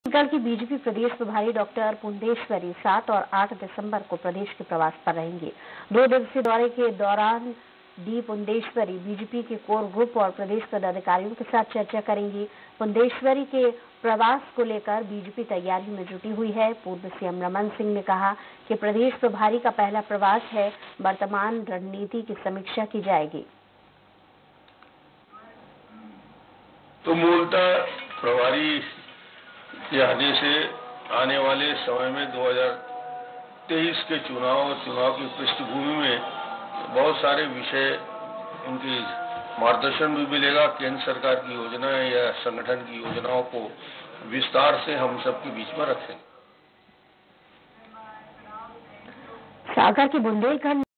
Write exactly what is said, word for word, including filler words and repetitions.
छत्तीसगढ़ की बीजेपी प्रदेश प्रभारी डॉक्टर पुंडेश्वरी सात और आठ दिसंबर को प्रदेश के प्रवास पर रहेंगे। दो दिवसीय दौरे के दौरान डी पुंडेश्वरी बीजेपी के कोर ग्रुप और प्रदेश पदाधिकारियों के साथ चर्चा करेंगी। पुंडेश्वरी के प्रवास को लेकर बीजेपी तैयारी में जुटी हुई है। पूर्व सीएम रमन सिंह ने कहा कि प्रदेश प्रभारी का पहला प्रवास है, वर्तमान रणनीति की समीक्षा की जाएगी। तो मूलतः प्रभारी के आदेश से आने वाले समय में दो हज़ार तेईस के चुनाव और चुनाव की पृष्ठभूमि में बहुत सारे विषय उनकी मार्गदर्शन भी मिलेगा। केंद्र सरकार की योजना या संगठन की योजनाओं को विस्तार से हम सबके बीच में रखेंगे। सागर के बुंदेलखंड